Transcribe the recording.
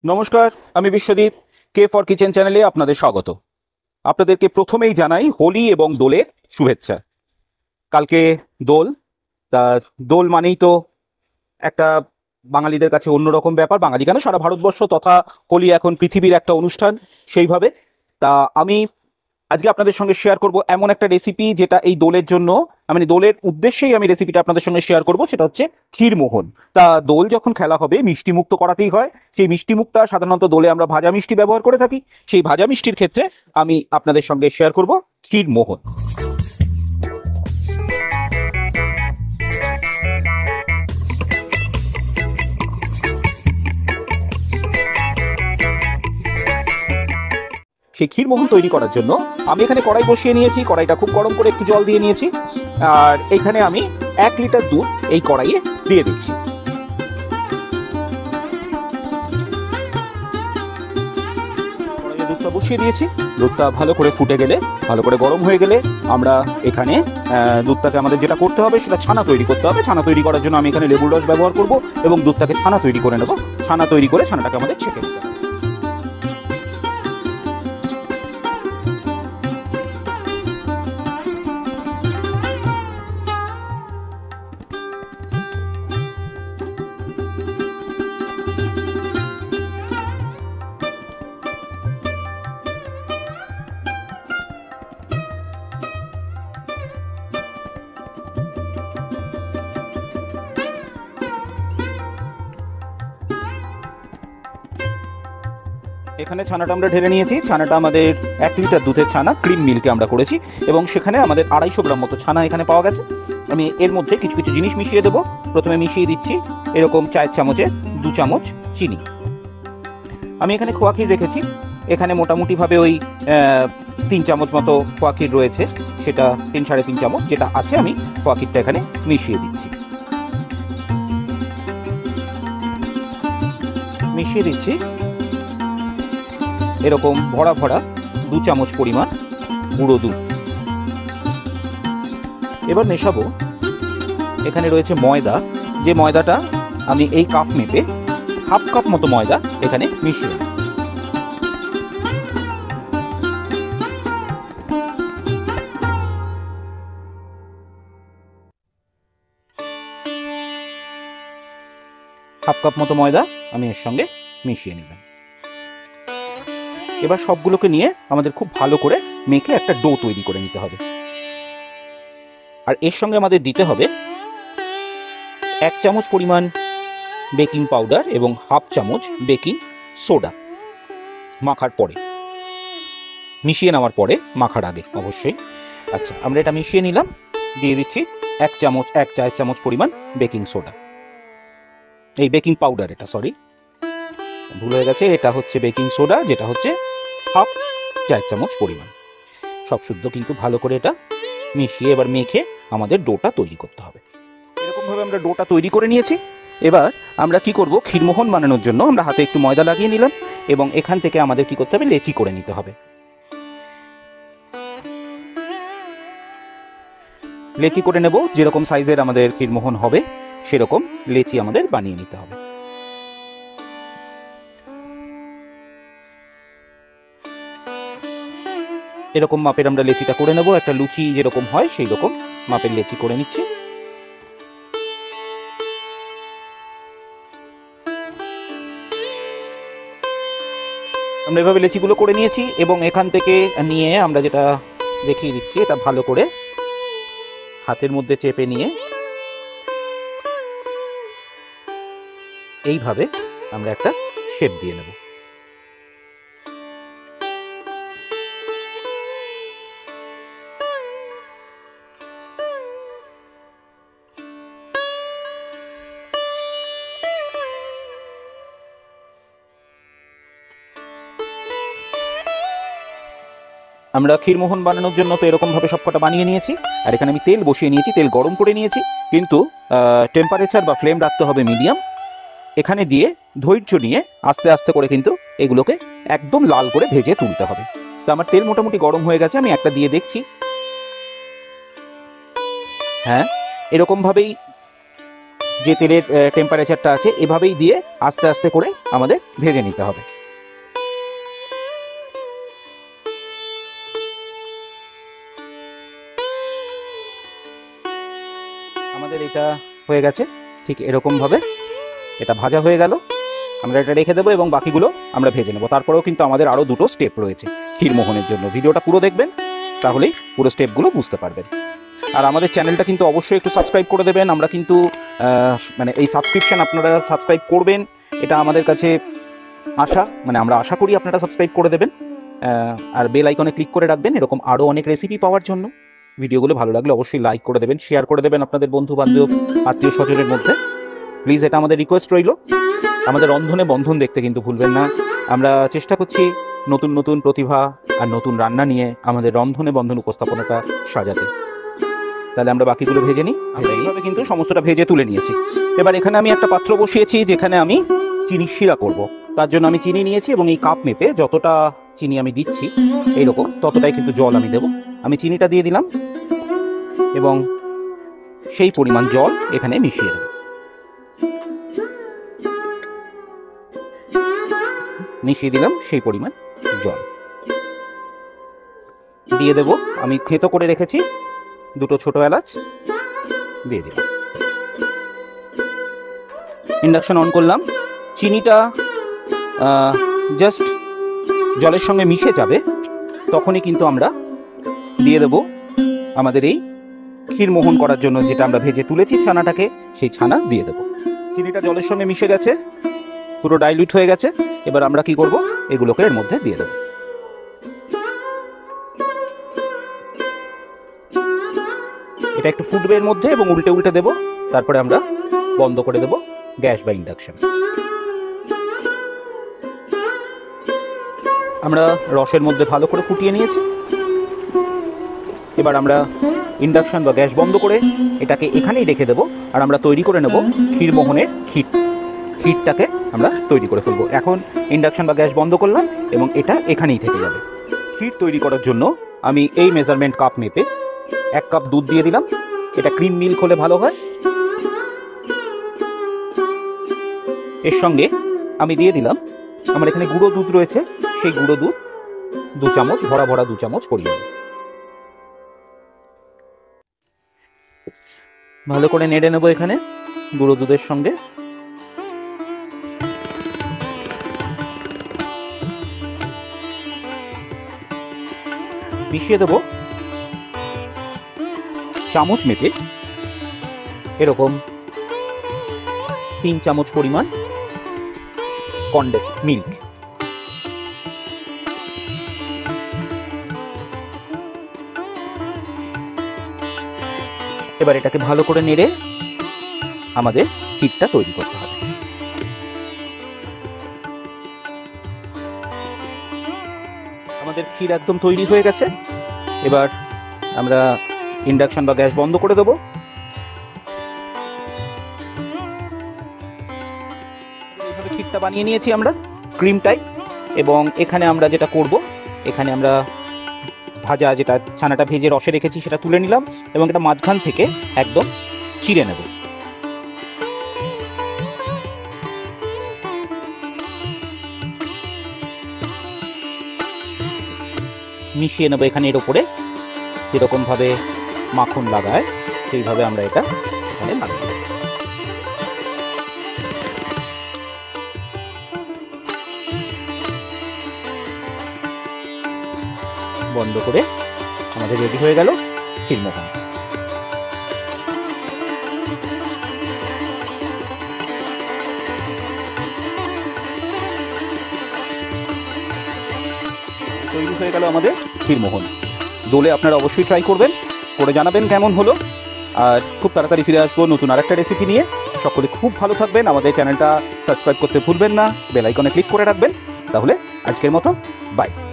নমস্কার, আমি Biswadip. K for kitchen চ্যানেলে আপনাদের স্বাগত। আপনাদেরকে প্রথমেই জানাই হোলি এবং দোলের শুভেচ্ছা। কালকে দোল। তা দোল মানেই তো একটা বাঙালিদের কাছে অন্যরকম ব্যাপার, বাঙালি কেন সারা ভারতবর্ষ তথা হোলি এখন পৃথিবীর একটা অনুষ্ঠান সেইভাবে। তা আমি আজকে আপনাদের সঙ্গে শেয়ার করব এমন একটা রেসিপি যেটা এই দোলের জন্য, মানে দোলের উদ্দেশ্যেই আমি রেসিপিটা আপনাদের সঙ্গে শেয়ার করব। সেটা হচ্ছে ক্ষীরমোহন। তা দোল যখন খেলা হবে মিষ্টি মুখ তো করাতেই হয়। সেই মিষ্টি মুখটা সাধারণত দোলে আমরা ভাজা মিষ্টি ব্যবহার করে থাকি। সেই ভাজা মিষ্টির ক্ষেত্রে আমি আপনাদের সঙ্গে শেয়ার করব ক্ষীরমোহন। সেই ক্ষীরমোহন তৈরি করার জন্য আমি এখানে কড়াই বসিয়ে নিয়েছি। কড়াইটা খুব গরম করে একটু জল দিয়ে নিয়েছি, আর এইখানে আমি 1 লিটার দুধ এই কড়াইয়ে দিয়ে দিচ্ছি। কড়াইয়ে দুধটা বসিয়ে দিয়েছি। দুধটা ভালো করে ফুটে গেলে, ভালো করে গরম হয়ে গেলে আমরা এখানে দুধটাকে আমাদের যেটা করতে হবে সেটা ছানা তৈরি করতে হবে। ছানা তৈরি করার জন্য আমি এখানে লেবুর রস ব্যবহার করব এবং দুধটাকে ছানা তৈরি করে নেব। ছানা তৈরি করে ছানাটাকে আমাদের ছেঁকে নিতে হবে। এখানে ছানাটা আমরা ঢেলে নিয়েছি। ছানাটা আমাদের 1 লিটার দুধের ছানা, ক্রিম মিল্কে আমরা করেছি এবং সেখানে আমাদের 250 গ্রাম মতো ছানা এখানে পাওয়া গেছে। আমি এর মধ্যে কিছু কিছু জিনিস মিশিয়ে দেবো। প্রথমে মিশিয়ে দিচ্ছি এরকম চায়ের চামচে 2 চামচ চিনি। আমি এখানে খোয়া ক্ষীর রেখেছি। এখানে মোটামুটিভাবে ওই 3 চামচ মতো খোয়া ক্ষীর রয়েছে, সেটা 3-3.5 চামচ যেটা আছে আমি খোয়া ক্ষীরটা এখানে মিশিয়ে দিচ্ছি। মিশিয়ে দিচ্ছি এরকম ভরা ভরা 2 চামচ পরিমাণ গুঁড়ো দুধ। এবার মেশাবো, এখানে রয়েছে ময়দা। যে ময়দাটা আমি এই কাপ মেপে হাফ কাপ মতো ময়দা এখানে মিশিয়ে দেব। হাফ কাপ মতো ময়দা আমি এর সঙ্গে মিশিয়ে নিলাম। এবার সবগুলোকে নিয়ে আমাদের খুব ভালো করে মেখে একটা ডো তৈরি করে নিতে হবে। আর এর সঙ্গে আমাদের দিতে হবে 1 চামচ পরিমাণ বেকিং পাউডার এবং হাফ চামচ বেকিং সোডা। মাখার পরে, মিশিয়ে নেওয়ার পরে, মাখার আগে অবশ্যই। আচ্ছা, আমরা এটা মিশিয়ে নিলাম। দিয়ে দিচ্ছি 1 চায়ের চামচ পরিমাণ বেকিং সোডা, এই বেকিং পাউডার, এটা সরি ভুল হয়ে গেছে, এটা হচ্ছে বেকিং সোডা, যেটা হচ্ছে হাফ চায়ের চামচ পরিমাণ। সব শুদ্ধ কিন্তু ভালো করে এটা মিশিয়ে এবার মেখে আমাদের ডোটা তৈরি করতে হবে। এরকমভাবে আমরা ডোটা তৈরি করে নিয়েছি। এবার আমরা কি করব, ক্ষীরমোহন বানানোর জন্য আমরা হাতে একটু ময়দা লাগিয়ে নিলাম এবং এখান থেকে আমাদের কি করতে হবে, লেচি করে নিতে হবে। লেচি করে নেব, যেরকম সাইজের আমাদের ক্ষীরমোহন হবে সেরকম লেচি আমাদের বানিয়ে নিতে হবে। এরকম মাপের আমরা লেচিটা করে নেব। একটা লুচি যেরকম হয় সেই রকম মাপের লেচি করে নিচ্ছি। আমরা এভাবে লেচিগুলো করে নিয়েছি এবং এখান থেকে নিয়ে আমরা যেটা দেখিয়ে দিচ্ছি, এটা ভালো করে হাতের মধ্যে চেপে নিয়ে এইভাবে আমরা একটা শেপ দিয়ে নেব। আমরা ক্ষীরমোহন বানানোর জন্য তো এরকমভাবে সবকটা বানিয়ে নিয়েছি। আর এখানে আমি তেল বসিয়ে নিয়েছি, তেল গরম করে নিয়েছি, কিন্তু টেম্পারেচার বা ফ্লেম রাখতে হবে মিডিয়াম। এখানে দিয়ে ধৈর্য নিয়ে আস্তে আস্তে করে কিন্তু এগুলোকে একদম লাল করে ভেজে তুলতে হবে। তো আমার তেল মোটামুটি গরম হয়ে গেছে, আমি একটা দিয়ে দেখছি। হ্যাঁ, এরকমভাবেই যে তেলের টেম্পারেচারটা আছে এভাবেই দিয়ে আস্তে আস্তে করে আমাদের ভেজে নিতে হবে। আমাদের এটা হয়ে গেছে, ঠিক এরকমভাবে এটা ভাজা হয়ে গেল। আমরা এটা রেখে দেবো এবং বাকিগুলো আমরা ভেজে নেব। তারপরেও কিন্তু আমাদের আরও দুটো স্টেপ রয়েছে ক্ষীরমোহনের জন্য। ভিডিওটা পুরো দেখবেন, তাহলেই পুরো স্টেপগুলো বুঝতে পারবেন। আর আমাদের চ্যানেলটা কিন্তু অবশ্যই একটু সাবস্ক্রাইব করে দেবেন। আমরা কিন্তু মানে এই সাবস্ক্রিপশান আপনারা সাবস্ক্রাইব করবেন, এটা আমাদের কাছে আশা, মানে আমরা আশা করি আপনারা সাবস্ক্রাইব করে দেবেন। আর বেল আইকনে ক্লিক করে রাখবেন এরকম আরও অনেক রেসিপি পাওয়ার জন্য। ভিডিওগুলো ভালো লাগলে অবশ্যই লাইক করে দেবেন, শেয়ার করে দেবেন আপনাদের বন্ধু বান্ধব আত্মীয় স্বজনের মধ্যে। প্লিজ, এটা আমাদের রিকোয়েস্ট রইল। আমাদের রন্ধনে বন্ধন দেখতে কিন্তু ভুলবেন না। আমরা চেষ্টা করছি নতুন নতুন প্রতিভা আর নতুন রান্না নিয়ে আমাদের রন্ধনে বন্ধন উপস্থাপনাটা সাজাতে। তাহলে আমরা বাকিগুলো ভেজে নিই। এইভাবে কিন্তু সমস্তটা ভেজে তুলে নিয়েছি। এবার এখানে আমি একটা পাত্র বসিয়েছি যেখানে আমি চিনি শিরা করব। তার জন্য আমি চিনি নিয়েছি এবং এই কাপ মেপে যতটা চিনি আমি দিচ্ছি এইরকম ততটাই কিন্তু জল আমি দেব। আমি চিনিটা দিয়ে দিলাম এবং সেই পরিমাণ জল এখানে মিশিয়ে দেব। মিশিয়ে দিলাম সেই পরিমাণ জল দিয়ে দেব। আমি থেঁতো করে রেখেছি দুটো ছোট এলাচ দিয়ে দিলাম। ইন্ডাকশন অন করলাম। চিনিটা জাস্ট জলের সঙ্গে মিশে যাবে, তখনই কিন্তু আমরা দিয়ে দেব আমাদের এই ক্ষীরমোহন করার জন্য যেটা আমরা ভেজে তুলেছি ছানাটাকে, সেই ছানা দিয়ে দেব। চিনিটা জলের সঙ্গে মিশে গেছে, পুরো ডাইলিউট হয়ে গেছে। এবার আমরা কি করব, এগুলোকে এর মধ্যে দিয়ে দেব। এটা একটু ফুটবে এর মধ্যে এবং উল্টে উল্টে দেব। তারপরে আমরা বন্ধ করে দেব গ্যাস বা ইন্ডাকশন। আমরা রসের মধ্যে ভালো করে ফুটিয়ে নিয়েছি। এবার আমরা ইন্ডাকশন বা গ্যাস বন্ধ করে এটাকে এখানেই রেখে দেব। আর আমরা তৈরি করে নেব ক্ষীরমোহনের ক্ষীরটাকে আমরা তৈরি করে ফেলবো। এখন ইন্ডাকশন বা গ্যাস বন্ধ করলাম এবং এটা এখানেই থেকে যাবে। ক্ষীর তৈরি করার জন্য আমি এই মেজারমেন্ট কাপ মেপে 1 কাপ দুধ দিয়ে দিলাম। এটা ক্রিম মিল্ক হলে ভালো হয়। এর সঙ্গে আমি দিয়ে দিলাম, আমার এখানে গুঁড়ো দুধ রয়েছে, সেই গুঁড়ো দুধ 2 চামচ, ভরা ভরা 2 চামচ পরিমাণ। ভালো করে নেড়ে নেব এখানে গুঁড়ো দুধের সঙ্গে। মিশিয়ে দেব চামচ মেপে এরকম 3 চামচ পরিমাণ কনডেন্স মিল্ক। এবার এটাকে ভালো করে নেড়ে আমাদের ক্ষীরটা তৈরি করতে হবে। আমাদের ক্ষীর একদম তৈরি হয়ে গেছে। এবার আমরা ইন্ডাকশন বা গ্যাস বন্ধ করে দেবো। এইভাবে ক্ষীরটা বানিয়ে নিয়েছি আমরা ক্রিম টাইপ। এবং এখানে আমরা যেটা করব, এখানে আমরা ভাজা যেটা ছানাটা ভেজে রসে রেখেছি সেটা তুলে নিলাম এবং এটা মাঝখান থেকে একদম চিড়ে নেব। মিশিয়ে নেব এখানে এর উপরে যেরকমভাবে মাখন লাগায় সেইভাবে আমরা এটা এখানে লাগাবো। বন্ধ করে আমাদের রেডি হয়ে গেল ক্ষীরমোহন। তৈরি হয়ে গেল আমাদের ক্ষীরমোহন। দোলে আপনারা অবশ্যই ট্রাই করবেন, করে জানাবেন কেমন হলো। আর খুব তাড়াতাড়ি ফিরে আসবো নতুন আরেকটা রেসিপি নিয়ে। সকলে খুব ভালো থাকবেন। আমাদের চ্যানেলটা সাবস্ক্রাইব করতে ভুলবেন না, বেল আইকনে ক্লিক করে রাখবেন। তাহলে আজকের মতো বাই।